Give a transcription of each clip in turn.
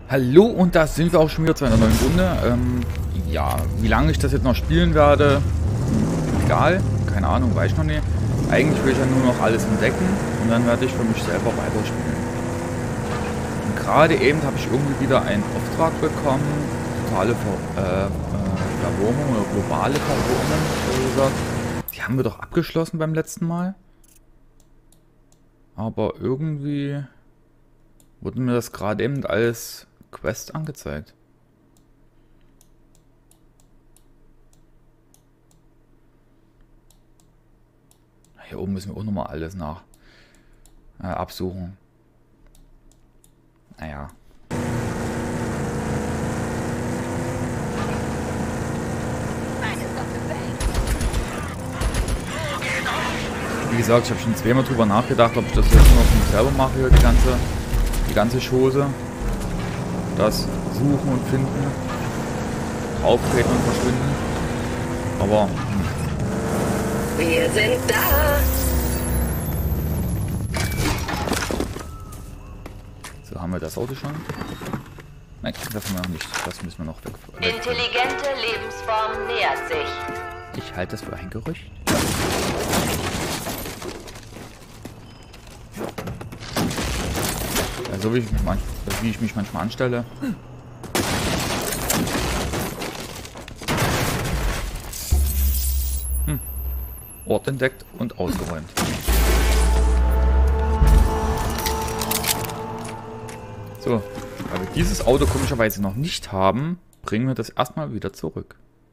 Hallo, und da sind wir auch schon wieder zu einer neuen Runde. Ja, wie lange ich das jetzt noch spielen werde, egal, keine Ahnung, weiß ich noch nicht. Eigentlich will ich ja nur noch alles entdecken und dann werde ich für mich selber weiterspielen. Und gerade eben habe ich irgendwie wieder einen Auftrag bekommen, totale Verwurmung oder globale Verwurmung, so gesagt. Die haben wir doch abgeschlossen beim letzten Mal. Aber irgendwie wurde mir das gerade eben als Quest angezeigt. Hier oben müssen wir auch nochmal alles nach absuchen. Naja. Wie gesagt, ich habe schon zweimal drüber nachgedacht, ob ich das jetzt nur auf mich selber mache, hier die ganze Chose. Das Suchen und Finden, Auftreten und Verschwinden. Aber wir sind da. So, haben wir das Auto schon? Nein, das haben wir noch nicht. Das müssen wir noch weg. Intelligente Lebensform nähert sich. Ich halte das für ein Gerücht. Ja, so wie ich mich manchmal anstelle. Ort entdeckt und ausgeräumt. So, weil wir dieses Auto komischerweise noch nicht haben, bringen wir das erstmal wieder zurück.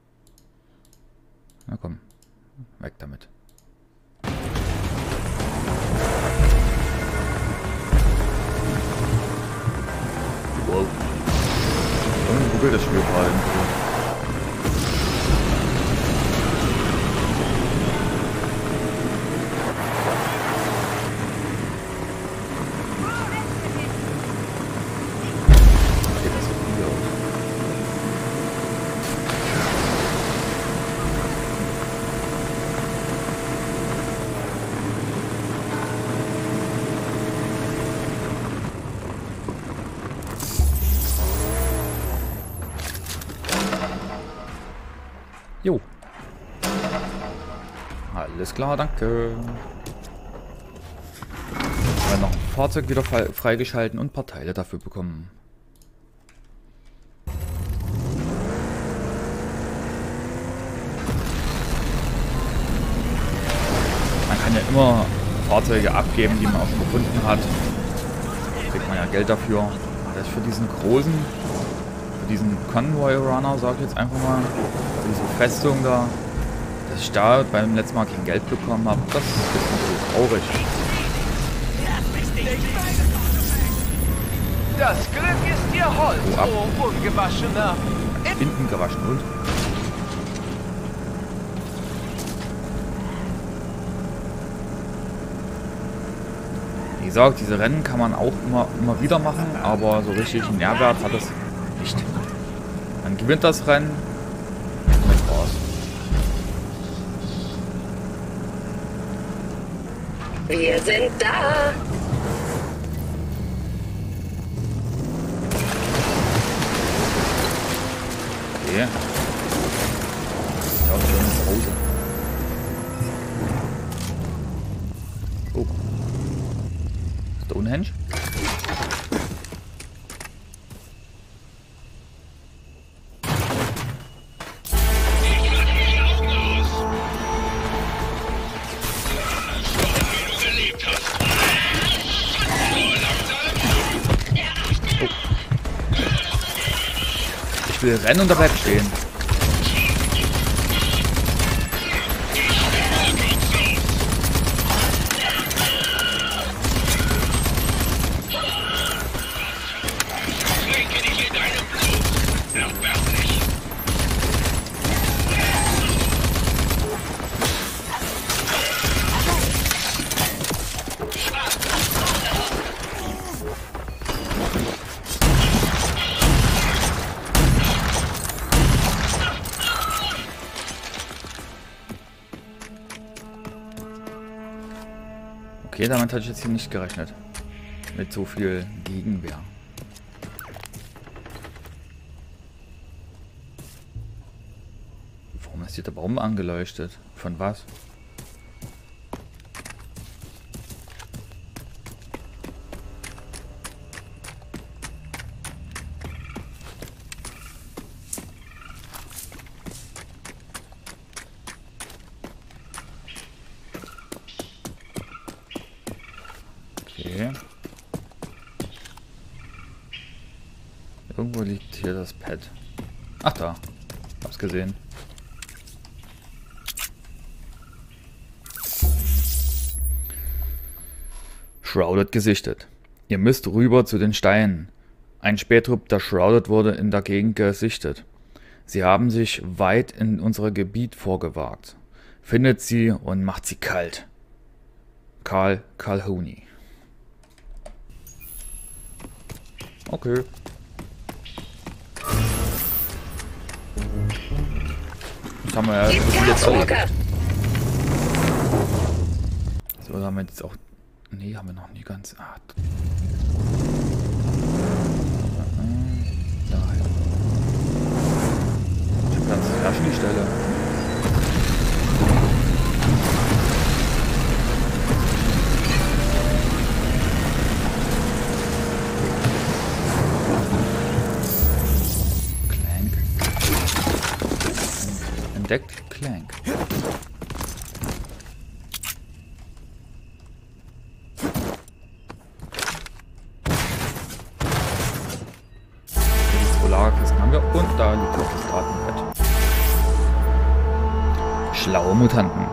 Na komm, weg damit. Wow. Irgendwie ruckelt das Spiel gerade. Jo. Alles klar, danke. Wir haben noch ein Fahrzeug wieder freigeschalten und ein paar Teile dafür bekommen. Man kann ja immer Fahrzeuge abgeben, die man auch schon gefunden hat. Da kriegt man ja Geld dafür. Das ist für diesen großen, für diesen Convoy Runner, sag ich jetzt einfach mal, diese Festung da, dass ich da beim letzten Mal kein Geld bekommen habe, das ist natürlich traurig. Das Glück ist dir Holz, Oh, ungewaschener. Hinten gewaschen und. Wie gesagt, diese Rennen kann man auch immer wieder machen, aber so richtig einen Nährwert hat es nicht. Man gewinnt das Rennen mit Spaß. Wir sind da. Okay. Ja, schon zu Hause. Oh. Stonehenge? Ich will rennen und da bleibt stehen. Okay, damit hatte ich jetzt hier nicht gerechnet. Mit so viel Gegenwehr. ist hier der Baum angeleuchtet? Von was? Okay. Irgendwo liegt hier das Pad. Ach da. Hab's gesehen. Shrouded gesichtet. Ihr müsst rüber zu den Steinen. Ein Spähtrupp, der Shrouded wurde, in der Gegend gesichtet. Sie haben sich weit in unser Gebiet vorgewagt. Findet sie und macht sie kalt. Carl Calhouni. Okay. Das haben wir ja jetzt erledigt. So, haben wir jetzt auch... Nee, haben wir noch nie ganz... Ah. Daher. Ich hab ganz herrschen die Stelle. Entdeckt Clank. Das Polarkissen haben wir und da liegt auch das Datenbett. Schlaue Mutanten.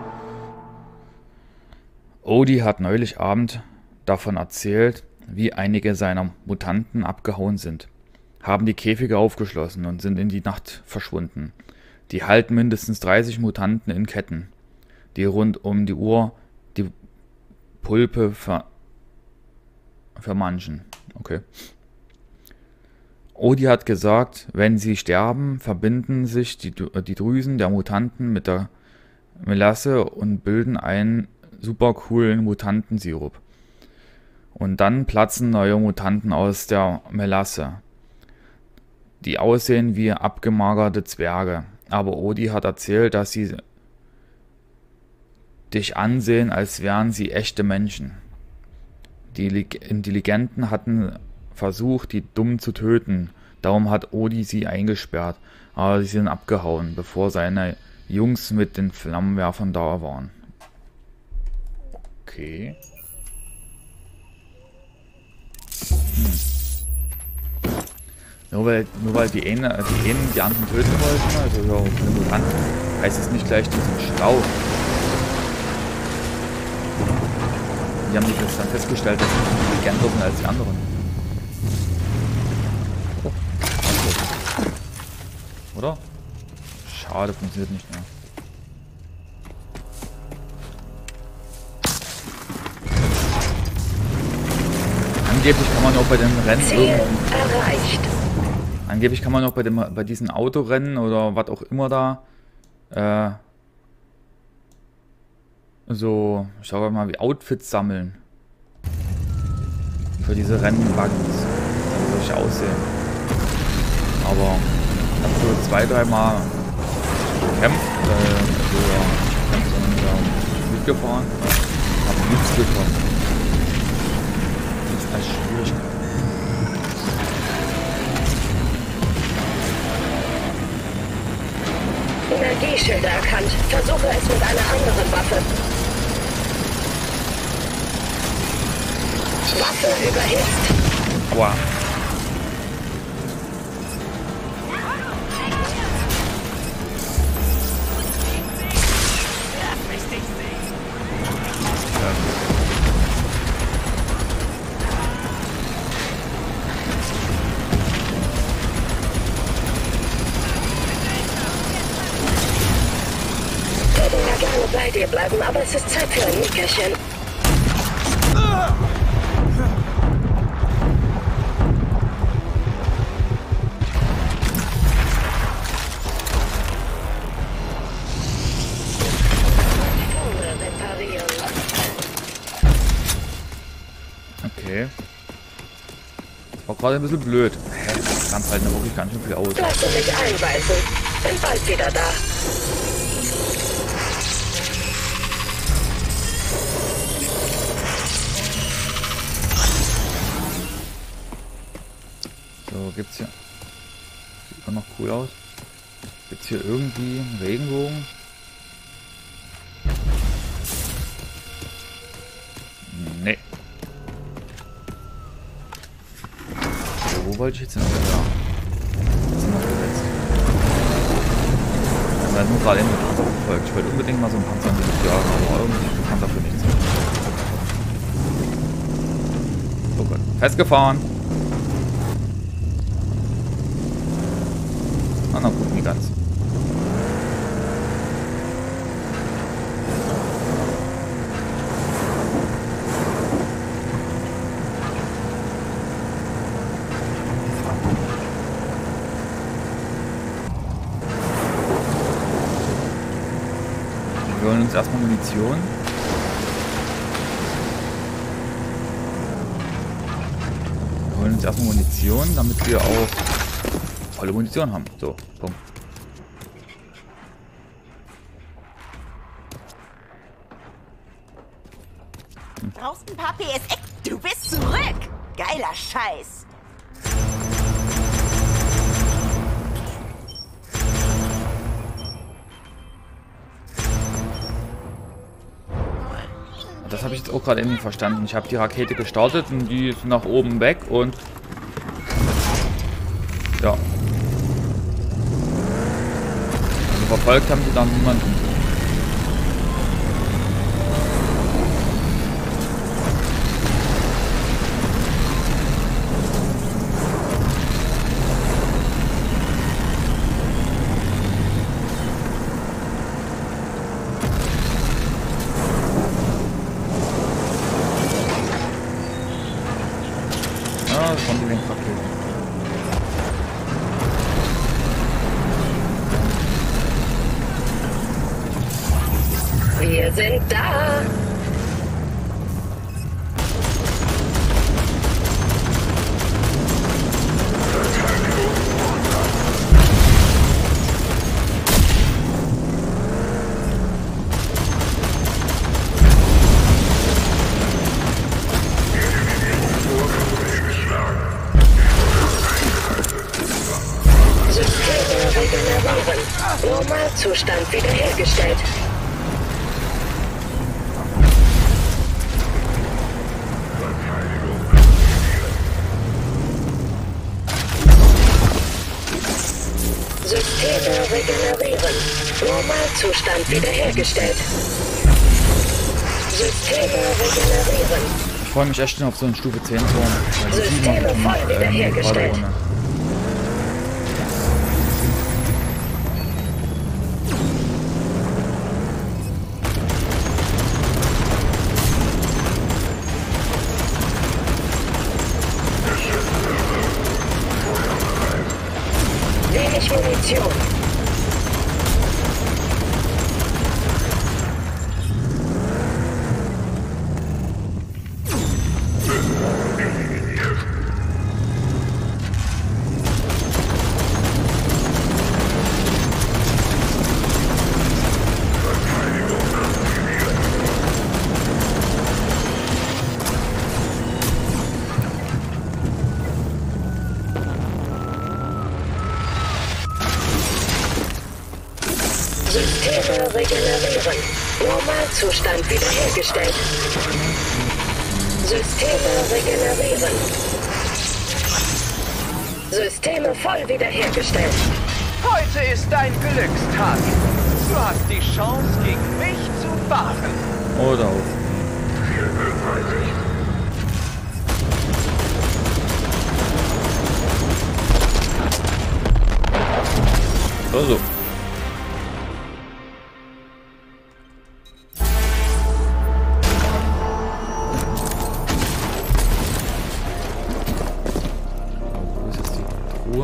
Odie hat neulich Abend davon erzählt, wie einige seiner Mutanten abgehauen sind, haben die Käfige aufgeschlossen und sind in die Nacht verschwunden. Die halten mindestens 30 Mutanten in Ketten, die rund um die Uhr die Pulpe vermanschen. Okay. Odie hat gesagt, wenn sie sterben, verbinden sich die Drüsen der Mutanten mit der Melasse und bilden einen super coolen Mutantensirup. Und dann platzen neue Mutanten aus der Melasse, die aussehen wie abgemagerte Zwerge. Aber Odie hat erzählt, dass sie dich ansehen, als wären sie echte Menschen. Die Intelligenten hatten versucht, die Dummen zu töten. Darum hat Odie sie eingesperrt. Aber sie sind abgehauen, bevor seine Jungs mit den Flammenwerfern da waren. Okay. Nur weil die einen die anderen töten wollten, also ja, eine Mutanten, heißt es nicht gleich, die sind schlau. Die haben nicht dann festgestellt, dass sie intelligenter sind als die anderen. Oh, okay. Oder? Schade, funktioniert nicht mehr. Angeblich kann man auch bei den Rennen erreicht. Angeblich kann man auch bei diesen Autorennen oder was auch immer da so, ich sag mal, wie Outfits sammeln. Für diese Rennwagens. Wie solche aussehen. Aber ich habe so 2-3 Mal gekämpft, mitgefahren, habe nichts bekommen. Das ist echt schwierig. Energieschilder erkannt. Versuche es mit einer anderen Waffe. Waffe überhitzt. Aua. Bei dir bleiben, aber es ist Zeit für ein Nickerchen. Okay. War gerade ein bisschen blöd. Das kann halt wirklich ganz schön viel aus. Lass mich einweisen. Bin bald wieder da. So, gibt's hier... Sieht immer noch cool aus. Gibt's hier irgendwie einen Regenbogen? Nee. So, wo wollte ich jetzt hin? Da. Was sind noch gesetzt? Wir werden nur gerade in den Panzer verfolgt. Ich wollte unbedingt mal so einen Panzer in die Jahre, aber irgendwie kann dafür nichts. Oh Gott. Festgefahren! Ah, na gut, nie ganz. Wir holen uns erstmal Munition. Wir holen uns erstmal Munition, damit wir auch volle Munition haben. So, Punkt. Brauchst ein paar PSX? Du bist zurück! Geiler Scheiß! Das habe ich jetzt auch gerade irgendwie verstanden. Ich habe die Rakete gestartet und die ist nach oben weg und ja. Also verfolgt haben die dann niemanden. Ja, das waren die Lenkraketen. Wir sind da. Systeme regenerieren. Normalzustand wiederhergestellt. Systeme regenerieren. Normalzustand wiederhergestellt. Systeme regenerieren. Ich freue mich echt schon auf so einen Stufe 10 Turm. Weil die Systeme voll gerade wiederhergestellt. ohne. Wenig Munition. Systeme regenerieren. Normalzustand wiederhergestellt. Systeme regenerieren. Systeme voll wiederhergestellt. Heute ist dein Glückstag. Du hast die Chance, gegen mich zu fahren. Oder auf. So. Wo ist jetzt die Truhe?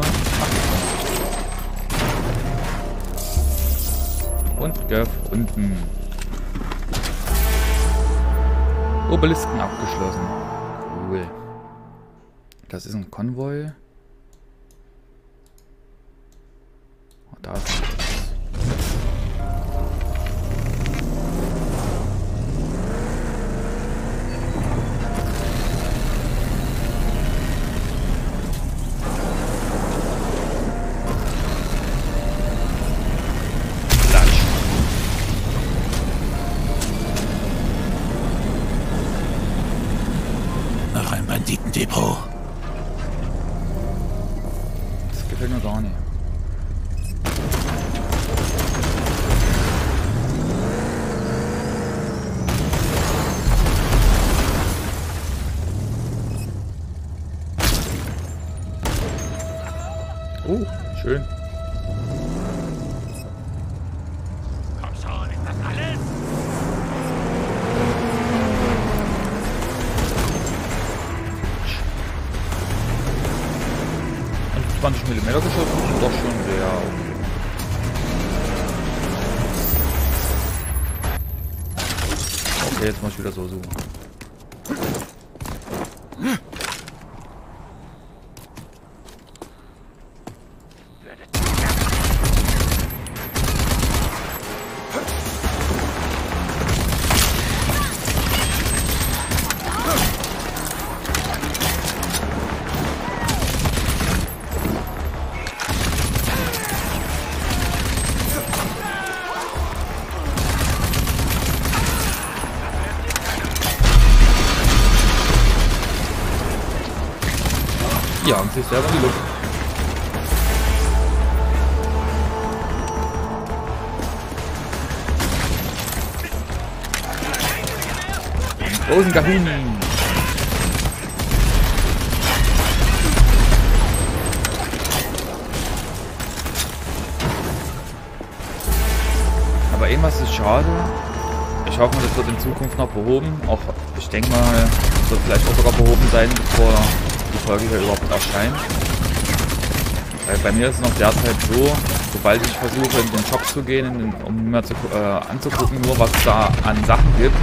Ach. Und gefunden. Obelisken abgeschlossen. Cool. Das ist ein Konvoi. Oh, da ist noch was. nach einem Banditendepot. Das gefällt mir gar nicht. Oh, schön. Komm schon, ist das alles? Und 20 mm geschossen ist doch schon sehr okay. Okay, jetzt muss ich wieder so suchen. Ja, und sich selber in die Luft. Großen Kahun. Aber irgendwas ist schade. Ich hoffe, das wird in Zukunft noch behoben. Auch ich denke mal, das wird vielleicht auch sogar behoben sein, bevor die Folge hier überhaupt erscheint. Weil bei mir ist es noch derzeit so, sobald ich versuche in den Shop zu gehen, um mir anzugucken, nur was es da an Sachen gibt,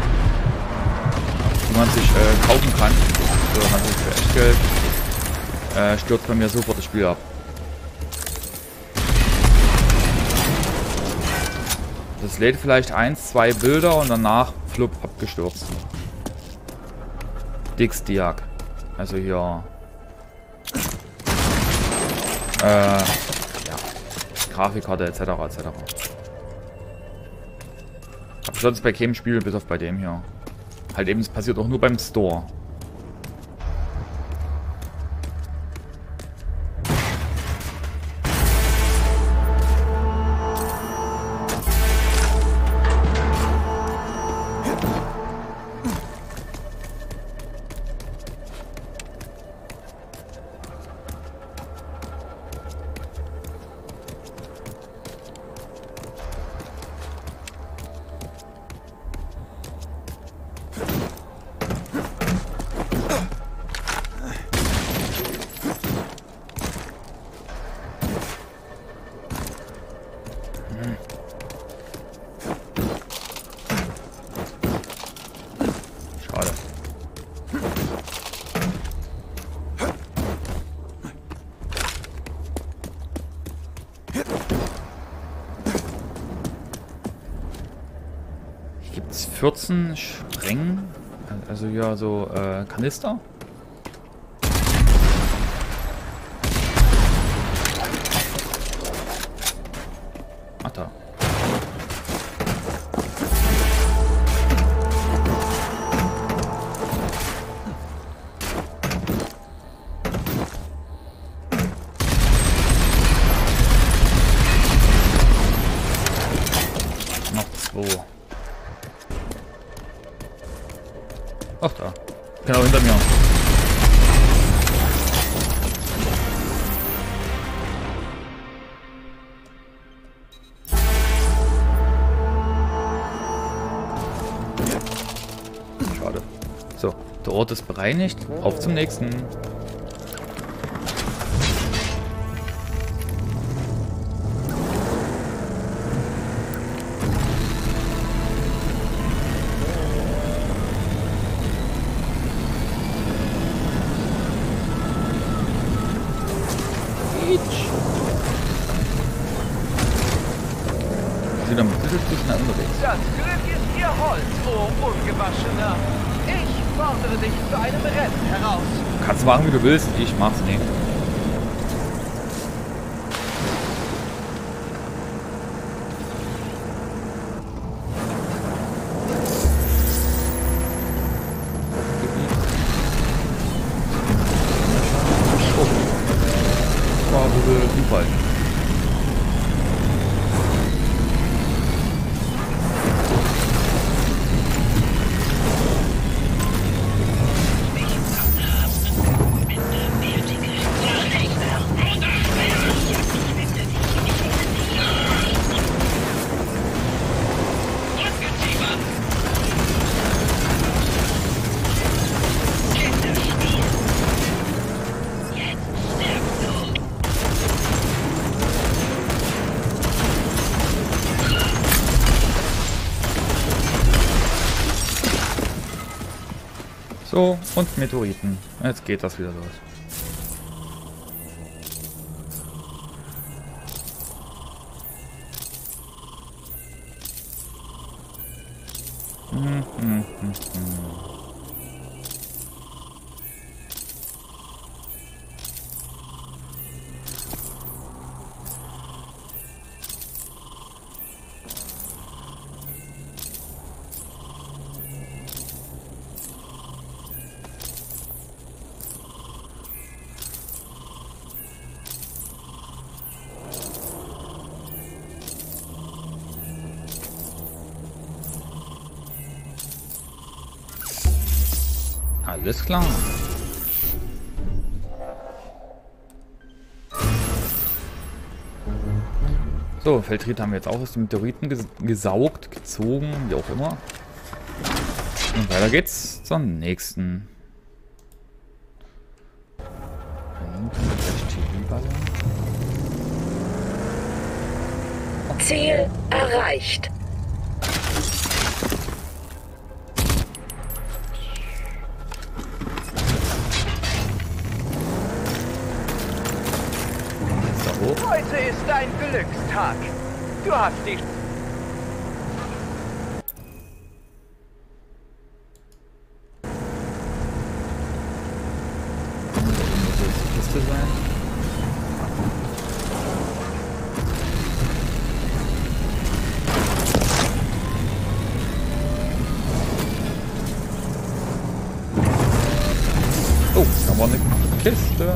die man sich kaufen kann, so natürlich für Echtgeld, stürzt bei mir sofort das Spiel ab. Das lädt vielleicht 1, 2 Bilder und danach flupp abgestürzt. Dixdiag. Also hier ja, Grafikkarte etc. etc. Hab ich sonst bei keinem Spiel, bis auf bei dem hier. Halt eben, es passiert auch nur beim Store. Schade. Hier gibt es 14 Spreng, also ja so Kanister. Ach da. Noch 2. Ach da. Genau hinter mir. Schade. So, der Ort ist bereinigt. Auf zum nächsten. Sind ein bisschen zu schnell unterwegs. Das Glück ist ihr Holz, oh Ungewaschener. Ich fordere dich zu einem Rennen heraus. Kannst machen, wie du willst. Ich mach's nicht. Zufall. So, und Meteoriten. Jetzt geht das wieder los. Alles klar. So, Feldtritt haben wir jetzt auch aus den Meteoriten gesaugt, gezogen, wie auch immer. Und weiter geht's zur nächsten. Ziel erreicht. Heute ist dein Glückstag. Du hast die... Muss jetzt die Kiste sein? Oh, da war eine Kiste.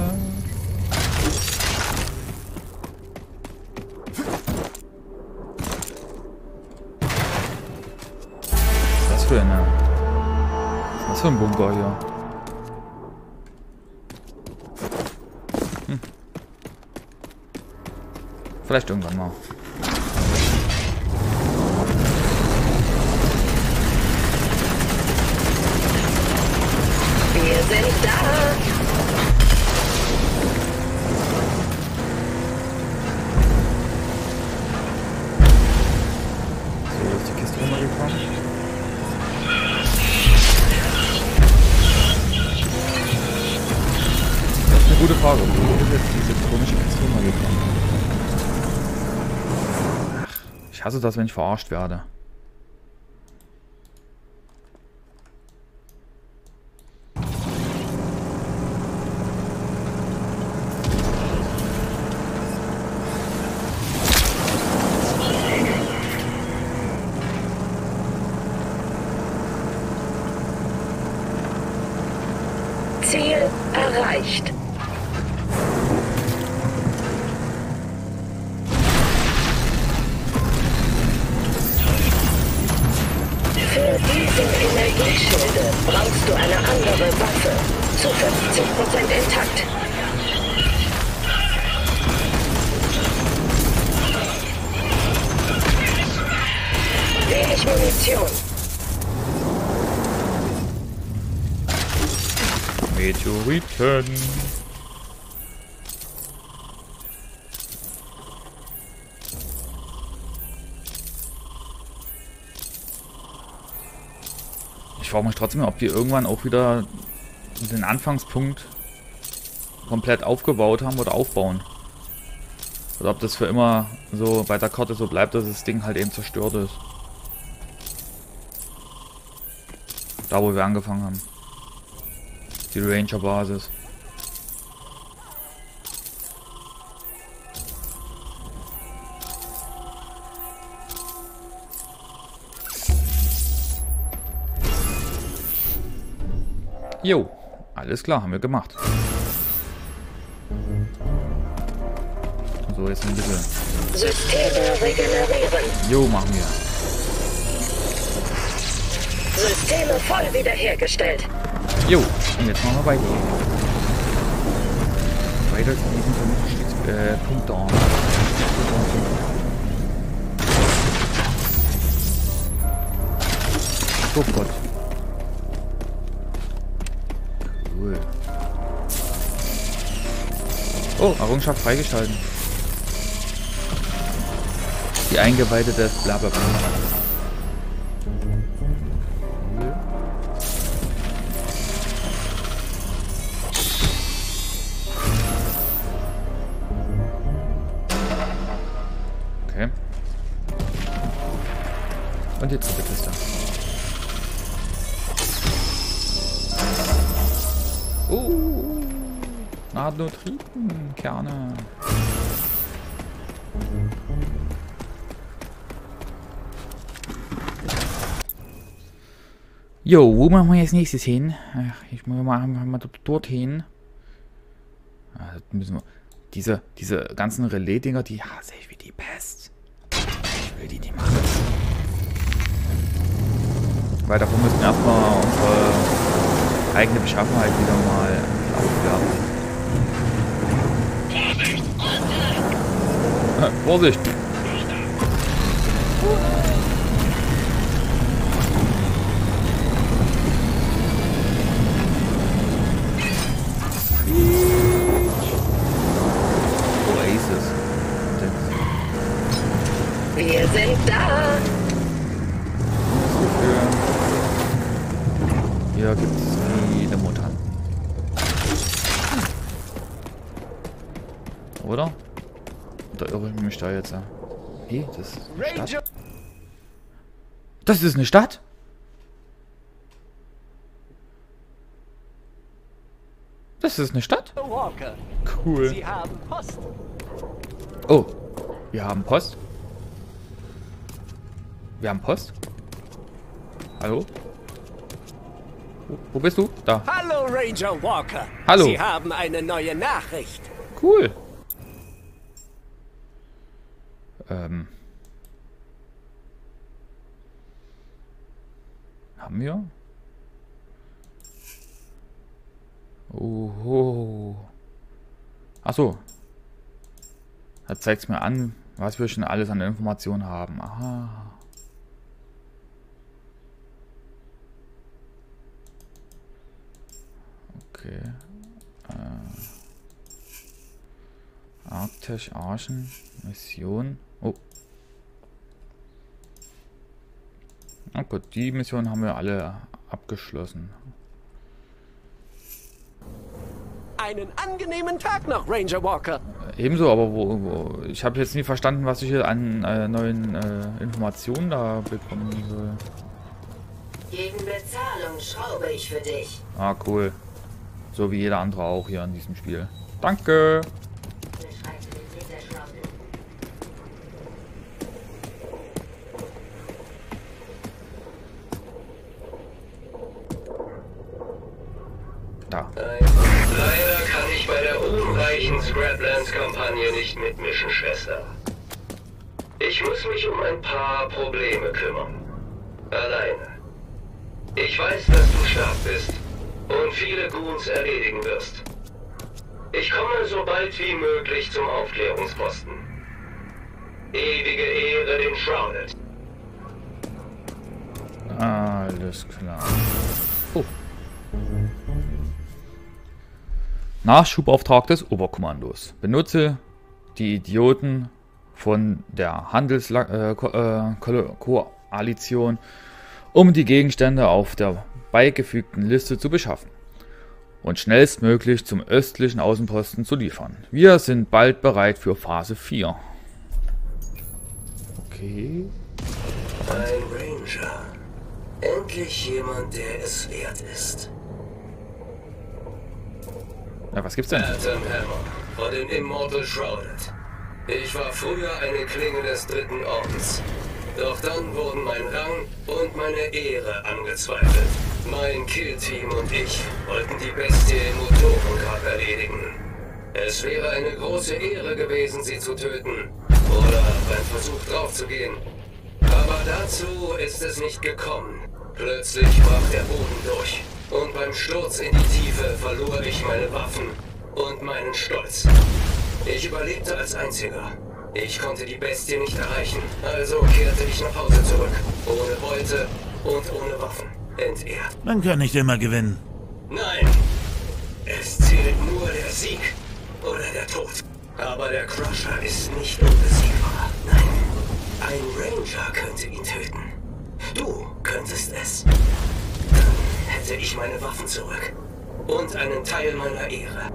Was für ein Bunker hier? Vielleicht irgendwann mal. Wir sind da. So, ist die Kiste runtergekommen. Gute Frage. Wo ist jetzt diese komische Kiste mal gekommen? Ach, ich hasse das, wenn ich verarscht werde. Ziel erreicht. Für diese Energieschilde brauchst du eine andere Waffe. Zu 50% intakt. Wenig Munition. Meteoriten. Ich frage mich trotzdem, ob wir irgendwann auch wieder den Anfangspunkt komplett aufgebaut haben oder aufbauen. Oder ob das für immer so bei der Karte so bleibt, dass das Ding halt eben zerstört ist. Da, wo wir angefangen haben. Die Ranger-Basis. Jo, alles klar, haben wir gemacht. So, jetzt ein bisschen. Systeme regenerieren. Jo, machen wir. Systeme voll wiederhergestellt. Jo, und jetzt machen wir weiter. Weiter zu diesem Punkt da. Oh Gott. Cool. Oh, Errungenschaft freigeschalten. Die Eingeweihte des Blablabla. Okay. Und die dritte Kiste. Nadeltritenkerne. Jo, wo machen wir jetzt nächstes hin? Ach, ich muss mal dorthin. Ah, müssen wir. Diese ganzen Relais-Dinger, die hasse ich wie die Pest. Ich will die nicht machen. Weil davon müssen wir erstmal unsere eigene Beschaffenheit wieder mal aufwerten. Vorsicht! Oasis. Wir sind da. Hier gibt es viele Mutanten. Oder? Da irre ich mich da jetzt. Hey, das ist eine Stadt. Das ist eine Stadt? Das ist eine Stadt? Walker. Cool. Sie haben Post. Oh, wir haben Post. Wir haben Post. Hallo? Wo bist du? Da. Hallo, Ranger Walker. Hallo. Sie haben eine neue Nachricht. Cool. Haben wir? Oho. Achso. Da zeigt es mir an, was wir schon alles an Informationen haben. Aha. Okay. Arktisch Archen. Mission. Oh. Na gut, die Mission haben wir alle abgeschlossen. Einen angenehmen Tag noch, Ranger Walker. Ebenso, aber wo ich habe jetzt nie verstanden, was ich hier an neuen Informationen da bekommen soll. Gegen Bezahlung schraube ich für dich. Ah, cool. So wie jeder andere auch hier in diesem Spiel. Danke. Da. Leider kann ich bei der ruhmreichen Scraplands-Kampagne nicht mitmischen, Schwester. Ich muss mich um ein paar Probleme kümmern. Alleine. Ich weiß, dass du stark bist und viele Goons erledigen wirst. Ich komme so bald wie möglich zum Aufklärungsposten. Ewige Ehre den Shrouded. Alles klar. Oh. Nachschubauftrag des Oberkommandos. Benutze die Idioten von der Handelskoalition, um die Gegenstände auf der beigefügten Liste zu beschaffen und schnellstmöglich zum östlichen Außenposten zu liefern. Wir sind bald bereit für Phase 4. Okay. Ein Ranger. Endlich jemand, der es wert ist. Ja, was gibt's denn? Atom Hammer von den Immortal Shrouded. Ich war früher eine Klinge des Dritten Ordens. Doch dann wurden mein Rang und meine Ehre angezweifelt. Mein Killteam und ich wollten die Bestie im Motorenkap erledigen. Es wäre eine große Ehre gewesen, sie zu töten. Oder beim Versuch draufzugehen. Aber dazu ist es nicht gekommen. Plötzlich brach der Boden durch. Und beim Sturz in die Tiefe verlor ich meine Waffen und meinen Stolz. Ich überlebte als Einziger. Ich konnte die Bestie nicht erreichen, also kehrte ich nach Hause zurück. Ohne Beute und ohne Waffen. Entehrt. Man kann nicht immer gewinnen. Nein! Es zählt nur der Sieg oder der Tod. Aber der Crusher ist nicht unbesiegbar. Nein. Ein Ranger könnte ihn töten. Du könntest es. Dann hätte ich meine Waffen zurück. Und einen Teil meiner Ehre.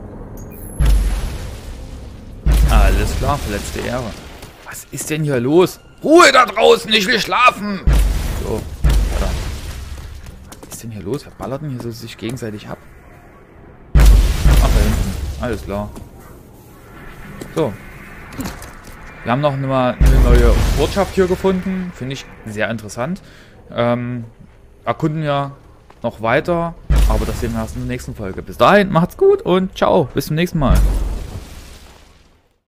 Alles klar, verletzte Ehre. Was ist denn hier los? Ruhe da draußen, ich will schlafen! So, Alter. Was ist denn hier los? Wer ballert denn hier so sich gegenseitig ab? Ach, da hinten. Alles klar. So. Wir haben noch eine neue Ortschaft hier gefunden. Finde ich sehr interessant. Erkunden wir noch weiter. Aber das sehen wir erst in der nächsten Folge. Bis dahin, macht's gut und ciao. Bis zum nächsten Mal.